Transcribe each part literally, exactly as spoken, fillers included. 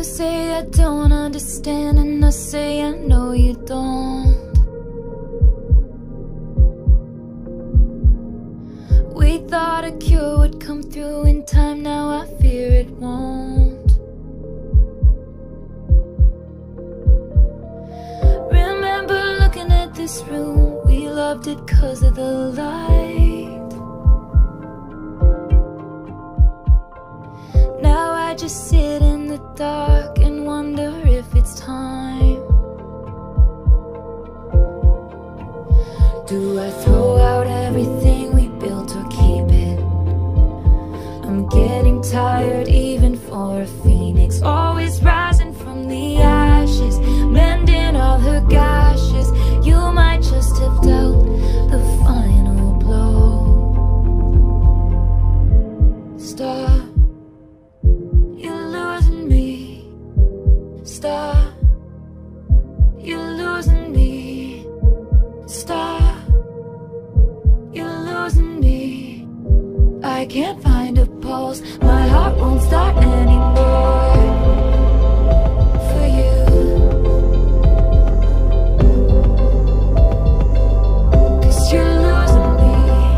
You say I don't understand, and I say I know you don't. We thought a cure would come through in time, now I fear it won't. Remember looking at this room, we loved it 'cause of the light. Now I just sit in the dark and wonder if it's time. Do I throw out everything we built or keep it? I'm getting tired even for a phoenix, always rising from the ashes, mending all her gashes. You might just have dealt the final blow. Stop, you're losing me. Stop, you're losing me. Stop, you're losing me. I can't find a pulse, my heart won't start anymore for you. Cause you're losing me.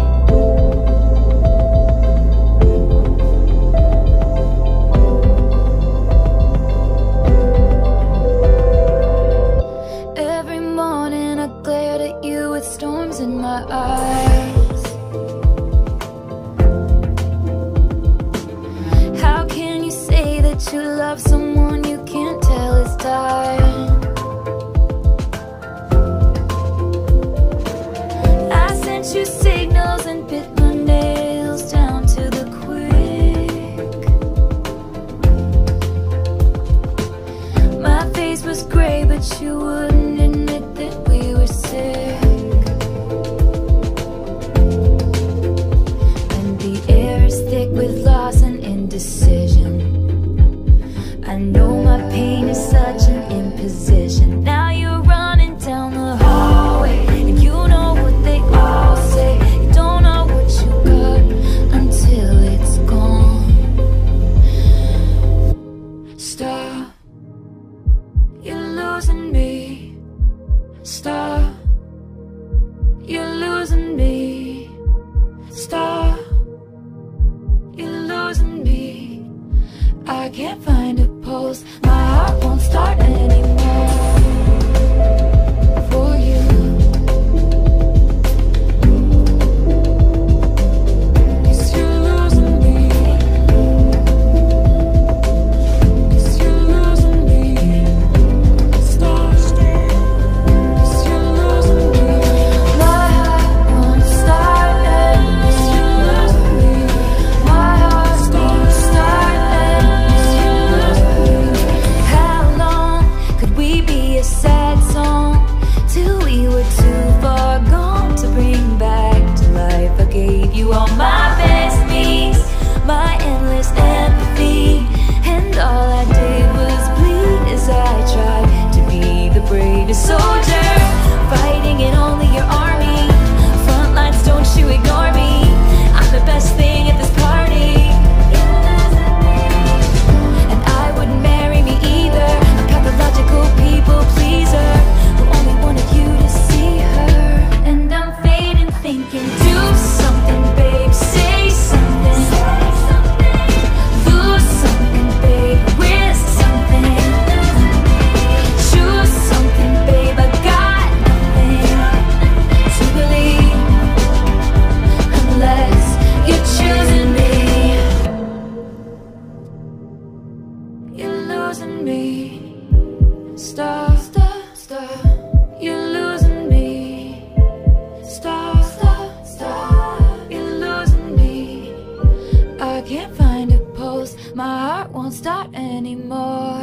Every morning I glared at you with storms in my eyes. How can you say that you love someone you can't tell is dying? I sent you signals and bit my nails down to the quick. My face was gray, but you wouldn't admit that we were sick. And the air is thick with loss and indecision. I know my pain is such an imposition. Now you're running down the hallway, and you know what they all say. You don't know what you got until it's gone. Stop, you're losing me. Stop, you're losing me. Stop, you're losing me. I can't find a pulse, my heart won't start anymore for you. Cause you're losing me. Cause you're losing me. Stop. Cause you're losing me. My heart won't start anymore. Cause you're losing me. My heart won't start anymore. How long could we be a sad song till we were too far gone to bring back to life? I gave you all my best beats, my endless empathy, and all I did was bleed as I tried to be the bravest soldier, fighting in only your army. Front lines, don't you ignore me. I'm the best thing at this party. And I wouldn't marry me either, a pathological people pleaser who only wanted you to see her. And I'm fading thinking, do something, babe, say something. Lose something, babe, risk something. Choose something, babe, I got nothing to believe unless you're choosing me. You're losing me. Stop, stop, stop. You're losing me. Stop, stop, stop. You're losing me. I can't find a pulse, my heart won't start anymore.